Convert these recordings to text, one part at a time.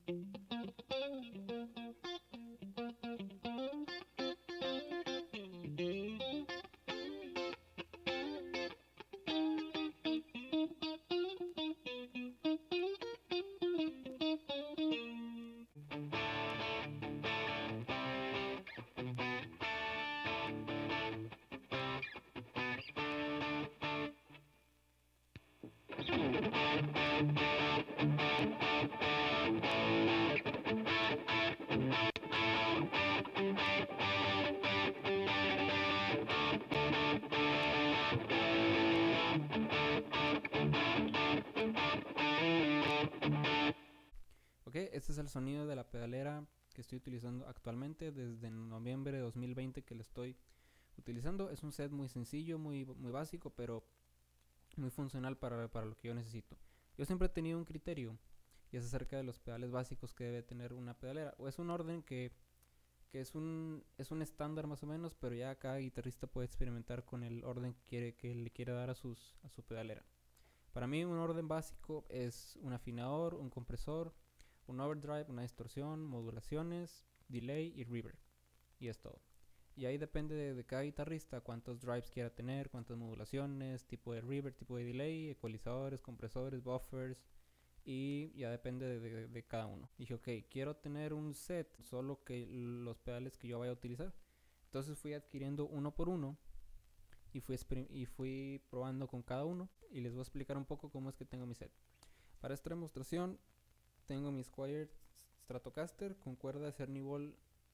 Ok, este es el sonido de la pedalera que estoy utilizando actualmente desde noviembre de 2020 que lo estoy utilizando. Es un set muy sencillo, muy básico, pero muy funcional para lo que yo necesito. Yo siempre he tenido un criterio y es acerca de los pedales básicos que debe tener una pedalera. O es un orden que es un estándar más o menos, pero ya cada guitarrista puede experimentar con el orden que le quiere dar a su pedalera. Para mí un orden básico es un afinador, un compresor, un overdrive, una distorsión, modulaciones, delay y reverb. Y es todo. Y ahí depende de cada guitarrista cuántos drives quiera tener, cuántas modulaciones, tipo de reverb, tipo de delay, ecualizadores, compresores, buffers. Y ya depende de cada uno. Dije, ok, quiero tener un set, solo que los pedales que yo vaya a utilizar. Entonces fui adquiriendo uno por uno y fui probando con cada uno. Y les voy a explicar un poco cómo es que tengo mi set. Para esta demostración tengo mi Squier Stratocaster con cuerda de Cernivol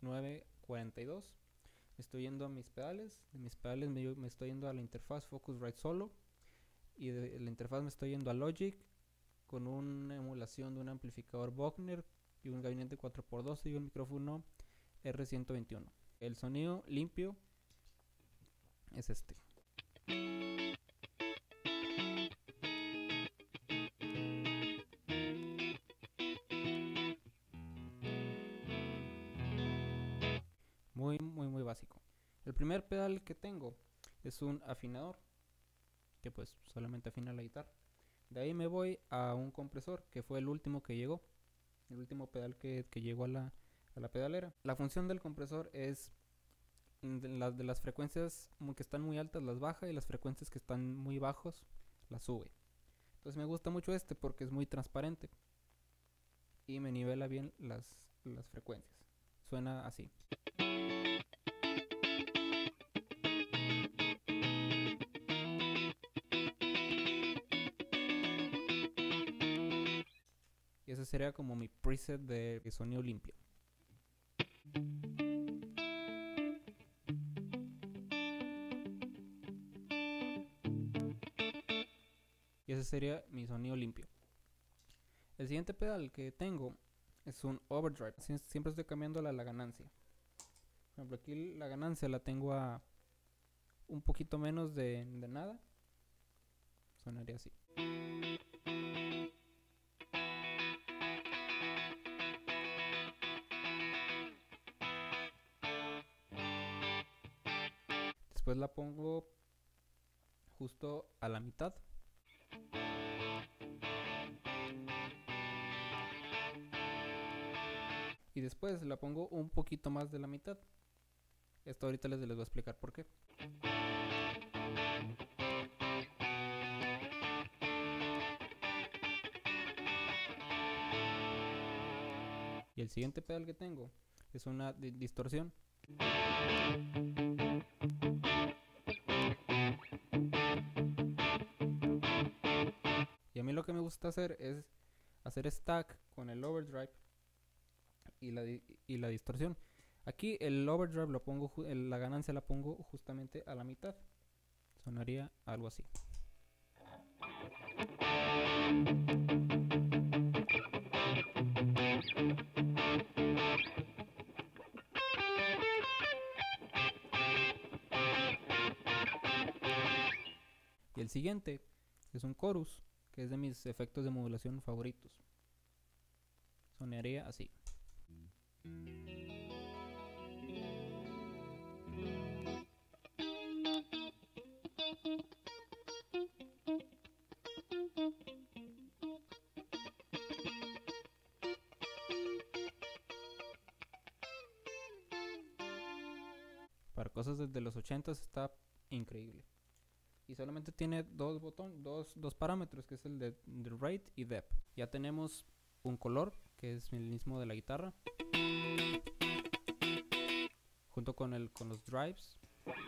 942. Me estoy yendo a mis pedales. De mis pedales me estoy yendo a la interfaz Focusrite Solo. Y de la interfaz me estoy yendo a Logic con una emulación de un amplificador Bogner y un gabinete 4x12 y un micrófono R121. El sonido limpio es este. Muy básico. El primer pedal que tengo es un afinador que pues solamente afina la guitarra. De ahí me voy a un compresor que fue el último que llegó, el último pedal que llegó a la pedalera. La función del compresor es de las frecuencias que están muy altas las baja y las frecuencias que están muy bajos las sube. Entonces me gusta mucho este porque es muy transparente y me nivela bien las frecuencias. Suena así. Y ese sería como mi preset de sonido limpio. Y ese sería mi sonido limpio. El siguiente pedal que tengo es un overdrive. Siempre estoy cambiando la ganancia. Por ejemplo, aquí la ganancia la tengo a un poquito menos de nada. Sonaría así. Después la pongo justo a la mitad. Y después la pongo un poquito más de la mitad. Esto ahorita les voy a explicar por qué. Y el siguiente pedal que tengo es una distorsión. Y a mí lo que me gusta hacer es hacer stack con el overdrive y la distorsión. Aquí el overdrive lo pongo, la ganancia la pongo justamente a la mitad. Sonaría algo así. Y el siguiente es un chorus, que es de mis efectos de modulación favoritos. Sonaría así. Para cosas desde los 80s está increíble. Y solamente tiene dos parámetros, que es el de rate y depth. Ya tenemos un color, que es el mismo de la guitarra, junto con los drives.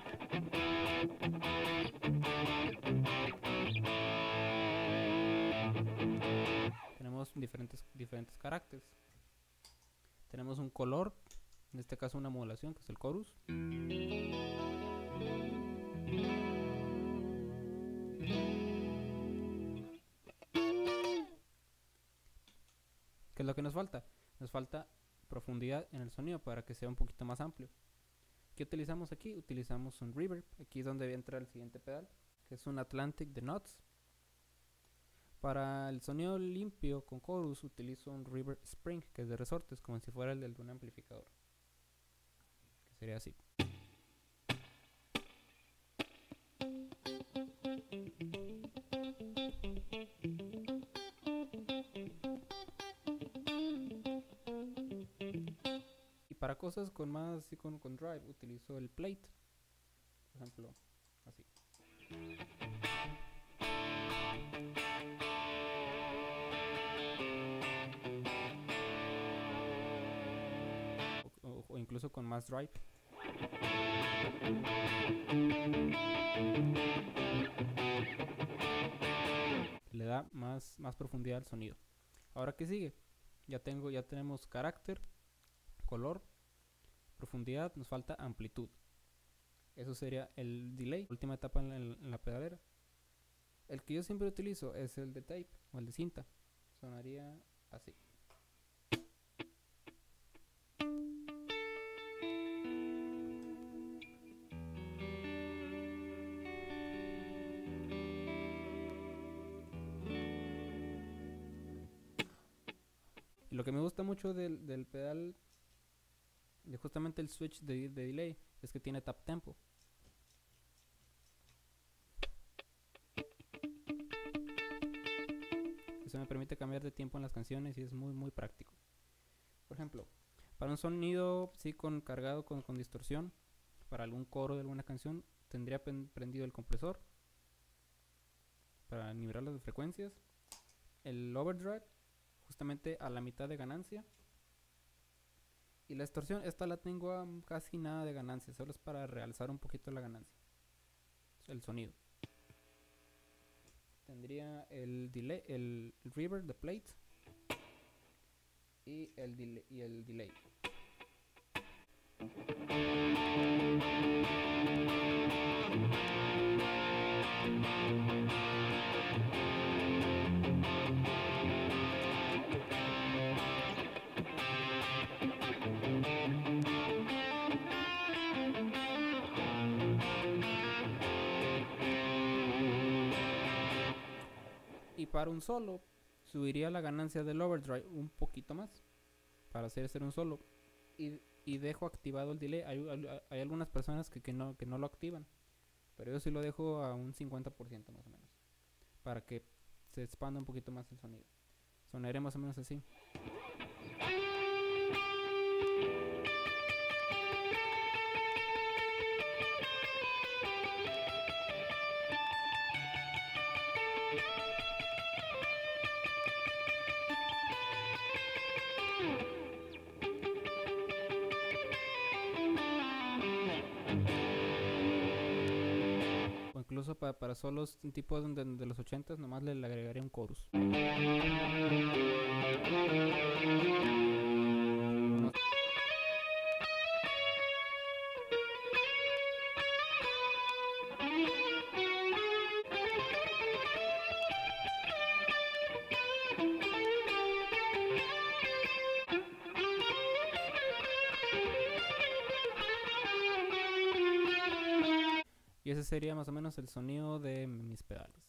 Tenemos diferentes caracteres. Tenemos un color, en este caso una modulación, que es el chorus. ¿Qué es lo que nos falta? Nos falta profundidad en el sonido para que sea un poquito más amplio. ¿Qué utilizamos aquí? Utilizamos un reverb. Aquí es donde entra el siguiente pedal, que es un Atlantic de Nuts. Para el sonido limpio con chorus utilizo un reverb spring, que es de resortes, como si fuera el de un amplificador, que sería así. Y para cosas con más, así con drive, utilizo el plate, por ejemplo, así. O incluso con más drive. Le da más profundidad al sonido. Ahora, ¿qué sigue? Ya tenemos carácter, color, profundidad, nos falta amplitud. Eso sería el delay, última etapa en la pedalera. El que yo siempre utilizo es el de tape o el de cinta. Sonaría así. Y lo que me gusta mucho del pedal, de justamente el switch de delay, es que tiene tap tempo. Eso me permite cambiar de tiempo en las canciones y es muy práctico. Por ejemplo, para un sonido cargado con distorsión, para algún coro de alguna canción, tendría prendido el compresor para nivelar las frecuencias, el overdrive justamente a la mitad de ganancia, y la distorsión, esta la tengo a casi nada de ganancia, solo es para realzar un poquito la ganancia, el sonido. Tendría el delay, el reverb de plate y el delay. Y para un solo, subiría la ganancia del overdrive un poquito más para hacer un solo. Y dejo activado el delay. Hay algunas personas que no lo activan, pero yo sí lo dejo a un 50% más o menos, para que se expanda un poquito más el sonido. Sonaría más o menos así. O incluso para solos tipos de los 80s, nomás le agregaría un chorus. Y ese sería más o menos el sonido de mis pedales.